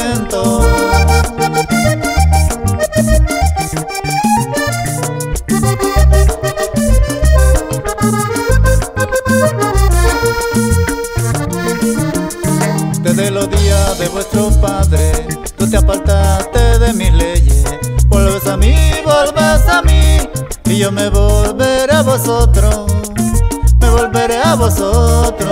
contento. Desde los días de vuestro padre, tú te apartaste de mis leyes. Vuelves a mí, y yo me volveré a vosotros, me volveré a vosotros.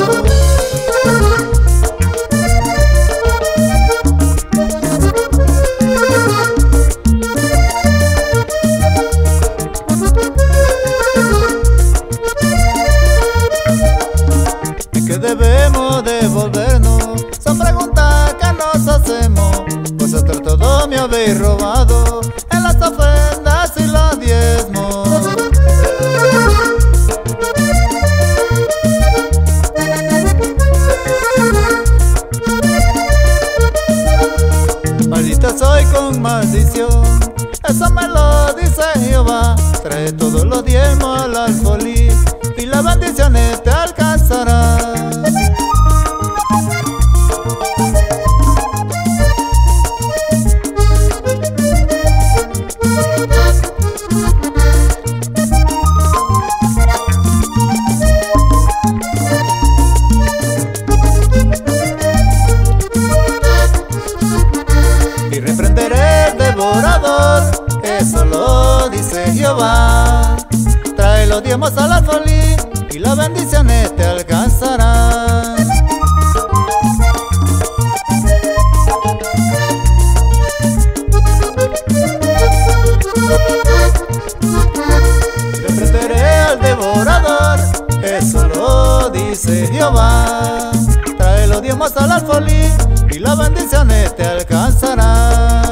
¿Y qué debemos devolvernos? Son preguntas que nos hacemos. Vosotros todo me habéis robado, en las ofrendas y los diezmos. Maldita soy con maldición, eso me lo dice Jehová. Trae todos los diezmos al alfolí y las bendiciones te alcanzarán. Y reprenderé el devorador, eso lo dice Jehová. Trae los diezmos al alfolí y las bendiciones te alcanzarán. Y reprenderé al devorador, eso lo dice Jehová. Trae los diezmos al alfolí y las bendiciones te alcanzarán.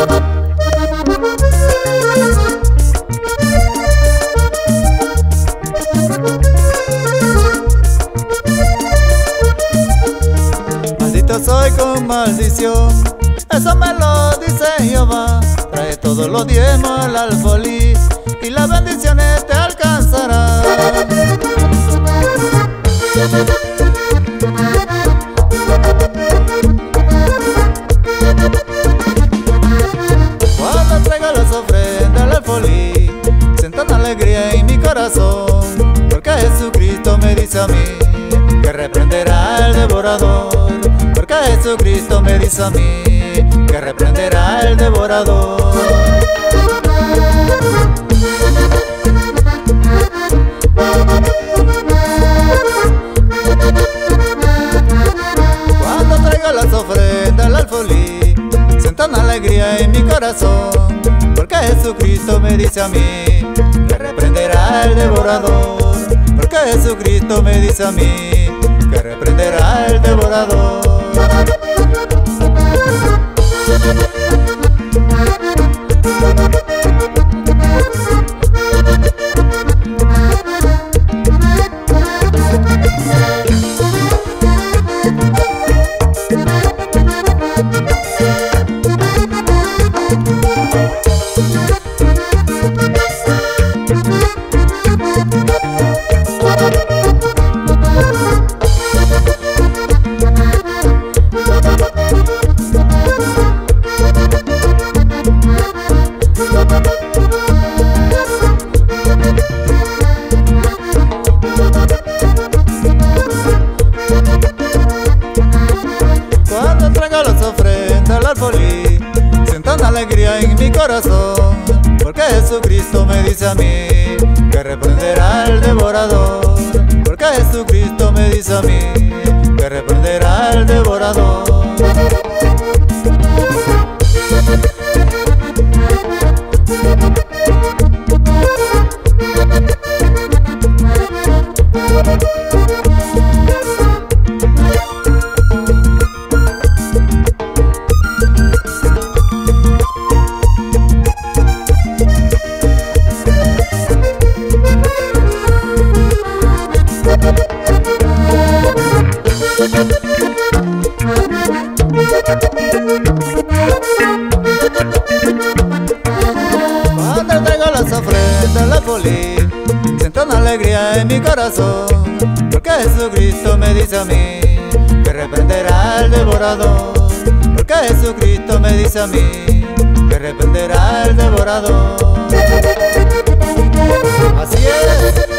Maldito soy con maldición, eso me lo dice Jehová. Trae todos los diezmos al alfolí y las bendiciones te alcanzarán. Cuando traigo las ofrendas al alfolí, siento una alegría en mi corazón, porque Jesucristo me dice a mí que reprenderá el devorador. Porque Jesucristo me dice a mí que reprenderá el devorador. Cuando traigo las ofrendas al alfolí, siento una alegría en mi corazón, porque Jesucristo me dice a mí que reprenderá el devorador. Porque Jesucristo me dice a mí que reprenderá el devorador. Cuando traigo las ofrendas al alfolí, siento una alegría en mi corazón, porque Jesucristo me dice a mí que reprenderá el devorador. Porque Jesucristo me dice a mí que reprenderá el devorador. Cuando traigo las ofrendas al alfolí, siento una alegría en mi corazón, porque Jesucristo me dice a mí que reprenderá al devorador. Porque porque Jesucristo me dice a mí que reprenderá el devorador. Así es.